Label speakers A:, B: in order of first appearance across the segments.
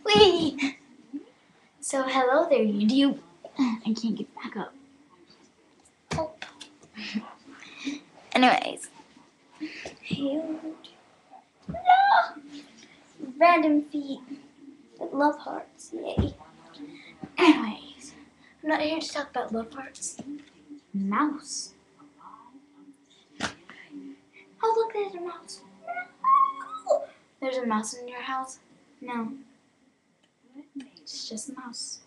A: Wee! So hello there, YouTube. I can't get back up. Oh. Anyways. Huge. No! Random feet that love hearts. Yay. Anyways. I'm not here to talk about love hearts. Mouse. Oh look, there's a mouse. No! There's a mouse in your house? No. It's just a mouse.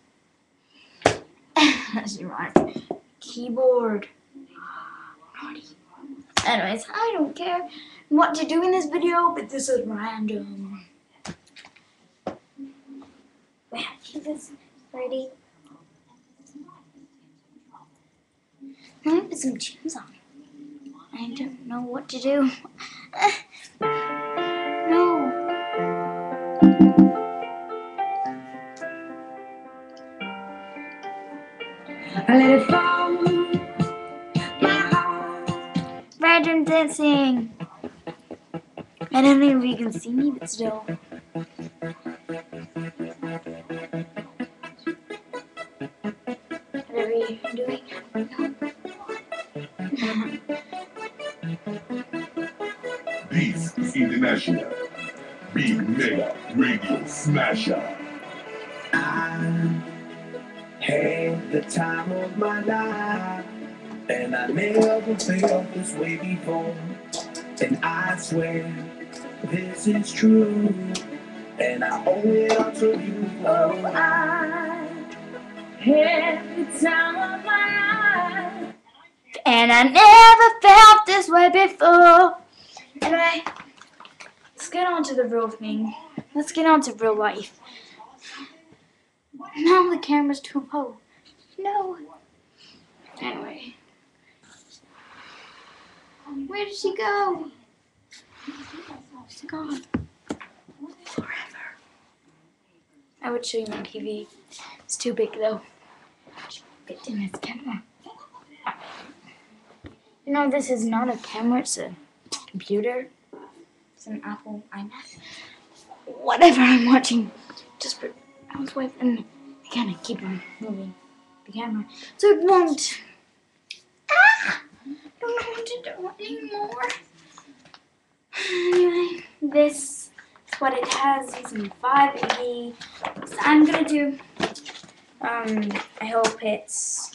A: That's right. Keyboard. Naughty. Anyways, I don't care what to do in this video, but this is random. Wait, is this ready? Let me put some tunes on. I don't know what to do. No. I let it fall. My heart. Random dancing. I don't know if you can see me, but still. Whatever you're doing. No.
B: This is International Big Mega Radio Smasher.
C: I had the time of my life, and I never felt this way before. And I swear this is true, and I owe it all to you. Oh, I had the time of my life,
A: And I never felt this way before. Anyway, let's get on to the real thing. Let's get on to real life. Now the camera's too low. No. Anyway. Where did she go? She's gone. Forever. I would show you my TV. It's too big though. Get in this camera. You know, this is not a camera, it's a computer. It's an Apple iMac. Whatever I'm watching, just for housewife, and I kind of keep on moving the camera so it won't. I don't know what to do anymore. Anyway, this is what it has using 580. So I'm gonna do. I hope it's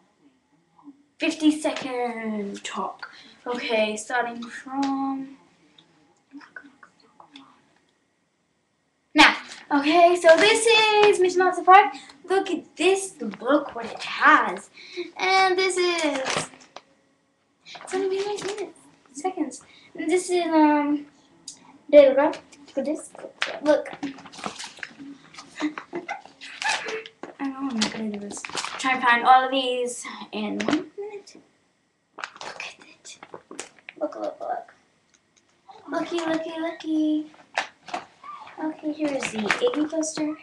A: 50-second talk. Okay, starting from now. Okay, so this is Moshi Mag Sieres. Look at this. Look what it has. And this is. It's only been 9 minutes, seconds. And this is there we go. Look at this. Look. I know I'm not gonna do this. Try and find all of these in 1 minute. Look at it. Look, look, look. Looky, looky, looky. Okay, here's the Iggy toaster.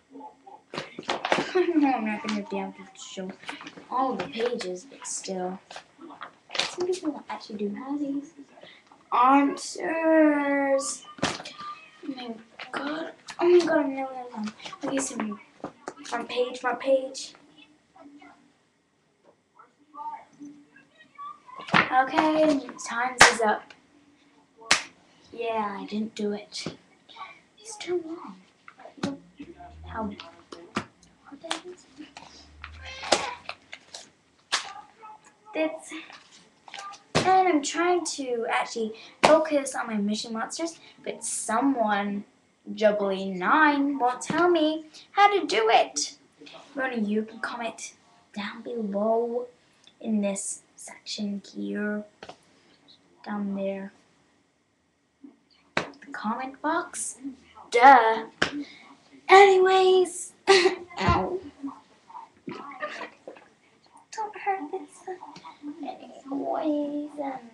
A: I know I'm not going to be able to show all the pages, but still. Some people actually do have these. Answers. Oh my god. Oh my god, I'm never going to look at some front page, front page. Okay, time's is up. Yeah, I didn't do it. It's too long. Look how hard that is. That's, and I'm trying to actually focus on my mission monsters, but someone, Jubbly9, won't tell me how to do it. One of you can comment down below in this section here. Down there. The comment box. Duh. Anyways. Ow. Don't hurt this. Anyways.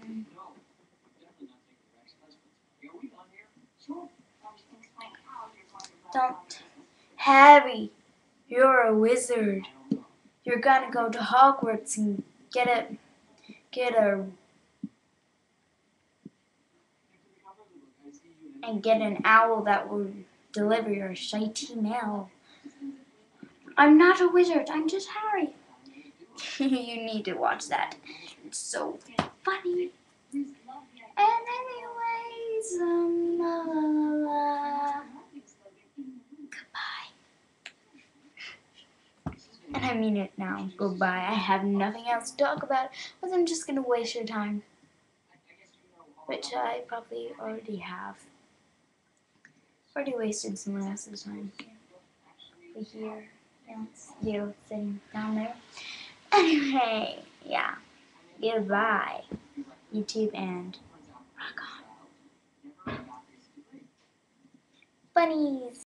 A: Don't. Harry, you're a wizard. You're gonna go to Hogwarts and get a and get an owl that will deliver your shitey mail. I'm not a wizard, I'm just Harry. You need to watch that. It's so funny. And anyways, la la la la. Goodbye. And I mean it now. Goodbye. I have nothing else to talk about, but I'm just gonna waste your time. Which I probably already have. Already wasted someone else's time. Over here. And it's you sitting down there. Anyway, yeah. Goodbye, YouTube, and rock on. Bunnies!